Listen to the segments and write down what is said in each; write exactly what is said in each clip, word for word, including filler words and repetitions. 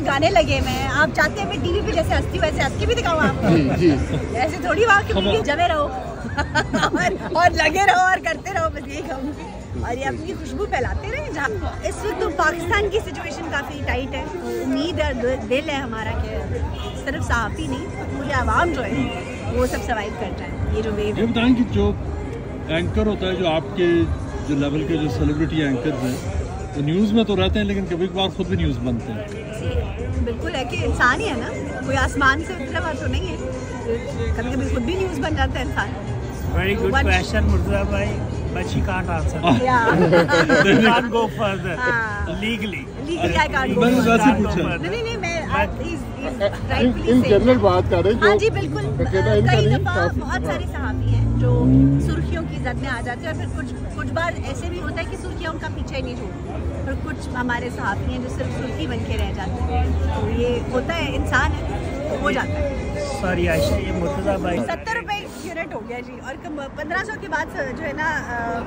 गाने लगे मैं, आप चाहते हैं मैं टीवी पे जैसे हंसती वैसे हंस के भी दिखाऊँ आपको? जी, जी। ऐसे थोड़ी वहाँ के जमे रहो और, और लगे रहो और करते रहो, बस यही कहूँगी। और ये अपनी खुशबू फैलाते रहे। जहाँ इस वक्त तो पाकिस्तान की सिचुएशन काफ़ी टाइट है, उम्मीद है दिल है हमारा कि सिर्फ सहाफ़ी नहीं पूरी आवाम जो है वो सब सर्वाइव करता है। ये जो वेव, ये बताएं कि जो एंकर होता है, जो आपके जो लेवल के जो सेलिब्रिटी एंकर्स हैं, तो न्यूज़ में तो रहते हैं लेकिन कभी कभार खुद भी न्यूज़ बनते हैं। बिल्कुल है कि इंसान ही है ना, कोई आसमान से उतरा हुआ तो नहीं है, कभी कभी खुद भी न्यूज़ बन जाता है इंसान। Very good question, Murtaza bhai, but she can't answer. Yeah. You can't go further. Legally. Legally I can't go मैंने further. वैसे पूछा। नहीं नहीं मैं rightfully इन जनरल बात कर रहे हैं। हाँ जी बिल्कुल, कई दफ़ा बहुत सारे सहाफ़ी हैं जो सुर्खियों की जद में आ जाते हैं और फिर कुछ कुछ बार ऐसे भी होता है कि सुर्खियाँ उनका पीछा ही नहीं छोड़ती, और कुछ हमारे सहाफ़ी हैं जो सिर्फ सुर्खी बन के रह जाते हैं। तो ये होता है, इंसान है, हो जाता है। सॉरी आयशा, ये मुर्तज़ा भाई सत्तर रुपए यूनिट हो गया जी, और पंद्रह सौ के बाद जो है ना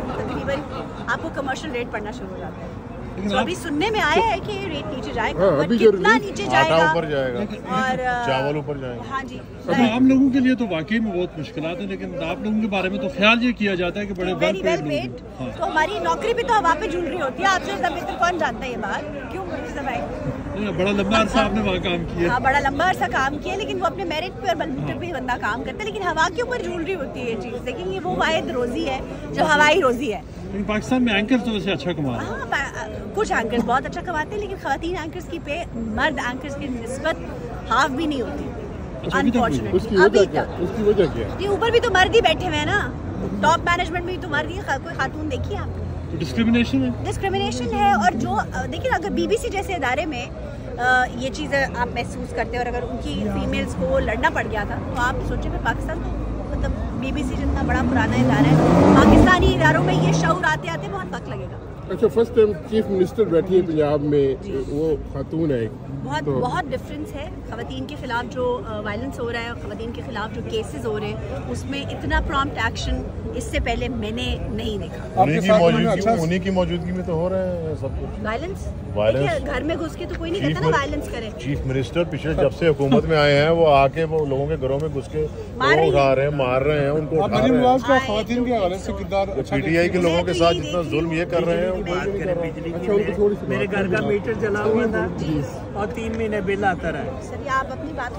तकरीबन आपको कमर्शियल रेट पड़ना शुरू हो जाता है। तो अभी सुनने में आया है कि रेट नीचे जाएगा, हाँ, बट कितना नीचे जाएगा, ऊपर जाएगा और चावल ऊपर जाएगा। हाँ जी, अब आम लोगों के लिए तो वाकई में बहुत मुश्किलात है, लेकिन आप लोगों के बारे में तो ख्याल ये किया जाता है कि बड़े वेल पेड लोग, तो हमारी नौकरी भी तो हवा पे झूल रही होती है। आपसे ज़्यादा बेहतर कौन जानता है ये बात? क्यों भाई, बड़ा लंबा अरसा आपने वहाँ काम किया। हाँ, बड़ा लंबा अरसा काम किया, लेकिन वो अपने मेरिट पे और बलबूते पे बंदा काम करता है, लेकिन हवा के ऊपर झूल रही होती है ये चीज़। लेकिन ये वो वाहिद रोजी है जो हवाई रोजी है। लेकिन पाकिस्तान में एंकर तो वैसे अच्छा कमा रहे हैं। हाँ, कुछ एंकर्स बहुत अच्छा कमाते हैं, लेकिन खवातीन एंकर्स की पे मर्द एंकर्स की निस्बत हाफ भी नहीं होती, अनफॉर्चुनेटली अभी तक। उसकी वजह क्या है? ये ऊपर भी तो मर्द ही बैठे हुए हैं ना, टॉप मैनेजमेंट में भी तो मर्द ही, कोई खातून देखिए आपने? तो डिस्क्रिमिनेशन है, डिस्क्रिमिनेशन है। और जो देखिए, अगर बीबीसी जैसे इदारे में ये चीज़ें आप महसूस करते हैं, और अगर उनकी फीमेल्स को लड़ना पड़ गया था, तो आप सोचें कि पाकिस्तान तो मतलब बीबीसी जितना बड़ा पुराना इदारा है, पाकिस्तानी इदारों में ये शऊर आते आते बहुत वक्त लगेगा। अच्छा, फर्स्ट टाइम चीफ मिनिस्टर बैठी है पंजाब में, वो खातून है। बहुत तो बहुत डिफरेंस है। खवातीन के खिलाफ जो वायलेंस हो रहा है, खवातीन के खिलाफ जो केसेस हो रहे हैं, उसमें इतना प्रॉम्प्ट एक्शन इससे पहले मैंने नहीं देखा। उन्हीं की मौजूदगी उन्हीं की मौजूदगी में तो हो रहे हैं सब कुछ। वायलेंस वायलेंस घर में घुस के तो कोई नहीं कहता ना वायलेंस करे। चीफ मिनिस्टर पिछले जब से हुकूमत में आए हैं, वो आके वो लोगों के घरों में घुस के उठा रहे हैं, मार रहे हैं उनको। खवातीन के हवाले से किरदार पीटीआई के लोगों के साथ जितना जुल्म ये कर रहे हैं, मेरे घर का मीटर जला हुआ था और तीन महीने बिल आता रहा। सर आप अपनी बात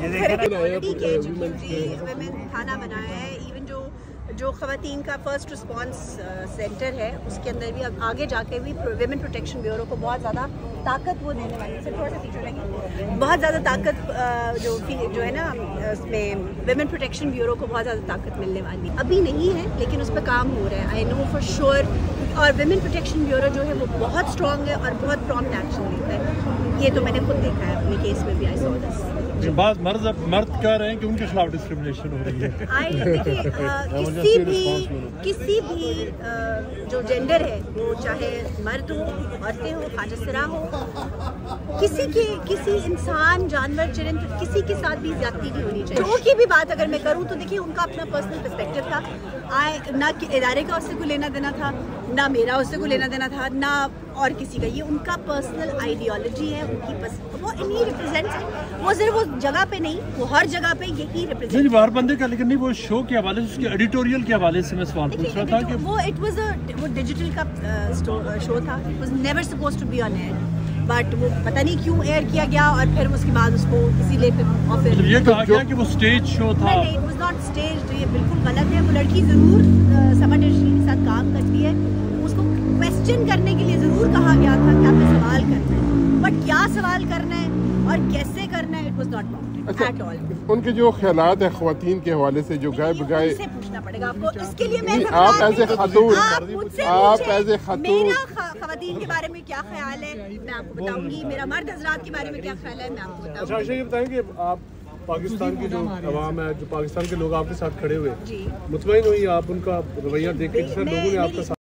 थाना बनाया है, इवन जो जो खवातीन का फर्स्ट रिस्पांस सेंटर है, उसके अंदर भी अब आगे जाके भी विमेन प्रोटेक्शन ब्यूरो को बहुत ज़्यादा ताकत वो देने वाली है। थोड़ा सा पीछे लगी, बहुत ज़्यादा ताकत जो जो है ना, उसमें विमेन प्रोटेक्शन ब्यूरो को बहुत ज़्यादा ताकत मिलने वाली अभी नहीं है, लेकिन उस पर काम हो रहा है, आई नो फॉर श्योर। और विमेन प्रोटेक्शन ब्यूरो जो है वो बहुत स्ट्रॉन्ग है और बहुत प्रॉम्प्ट एक्शन लेता है। ये तो मैंने खुद देखा है अपने केस में भी, आई सॉ दिस। बात मर्द मर्द कह रहे हैं कि उनके खिलाफ डिस्क्रिमिनेशन हो रही है। आई देखिए, किसी भी किसी भी आ, जो जेंडर है, वो चाहे मर्द हो, औरतें हो, खाजसरा हो, किसी के किसी इंसान, जानवर, चिरंद, किसी के साथ भी ज्यादती नहीं होनी चाहिए। शो की भी बात अगर मैं करूँ तो देखिए, उनका अपना पर्सनल पर्सपेक्टिव था। आए ना कि इदारे का उससे कोई लेना देना था, ना मेरा उससे कोई लेना देना था, ना और किसी का। ये उनका पर्सनल आइडियोलॉजी है, उनकी पस, वो इन्हीं रिप्रेजेंट्स है। वो सिर्फ वो जगह पे नहीं, वो हर जगह पे यही रिप्रेजेंट। नहीं, बार बंदे का, लेकिन नहीं, वो शो के हवाले से, उसके एडिटोरियल के हवाले से मैं सवाल पूछ रहा था कि वो इट वाज अ वो डिजिटल का शो था, it was never supposed to be on air, but वो पता नहीं क्यों एयर किया गया, और फिर उसके बाद उसको इसीलिए और फिर ये कहा गया कि वो स्टेज शो था। नहीं, इट वाज नॉट स्टेज। तो ये बिल्कुल गलत है। वो लड़की जरूर समर इंडस्ट्री के साथ काम करती है, उसको क्वेश्चन करने के लिए जरूर कहा गया था कि आपने सवाल करना है, बट क्या सवाल करना है और कैसे करना है, it was not bounded at all. उनके जो ख्यालात है खवातीन के हवाले से, जो गाय बगाए, उनसे पूछना पड़ेगा आपको। इसके लिए मैं आप एज ए खातून आप एज ए खातून मेरा खवातीन के बारे में क्या ख्याल है मैं आपको बताऊंगी, मेरा मर्द हजरात के बारे में क्या ख्याल है मैं आपको बताऊंगी। अच्छा, ये बताएं कि आप पाकिस्तान की जो अवाम है, जो पाकिस्तान के लोग आपके साथ खड़े हुए, मुतमईन हुई आप उनका रवैया देख के, लोगों ने आपका